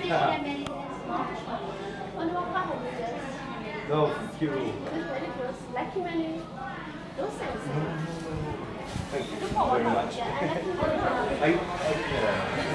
No, it's cute. Like you many. Don't say so. Thank you very much. Yeah.